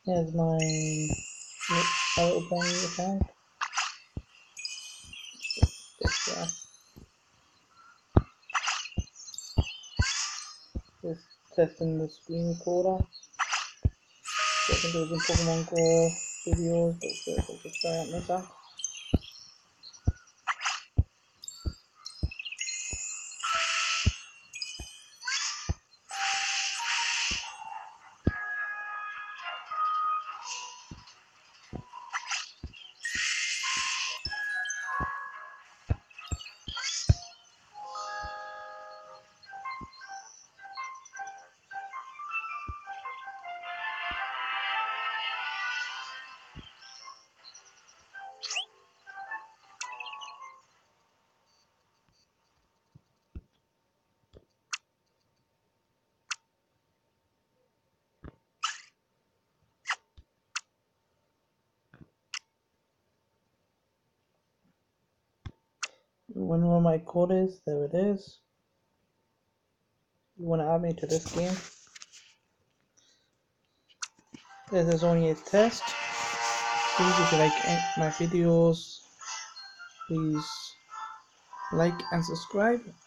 Here's my little pony account. Just testing the screen recorder. Getting to the Pokemon Go videos, but just try out myself. You wonder where my code is? There it is. You want to add me to this game? This is only a test. Please, if you like my videos, please like and subscribe.